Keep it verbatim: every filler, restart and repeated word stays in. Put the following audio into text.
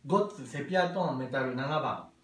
ゴッツセピアトーンメタルななばん。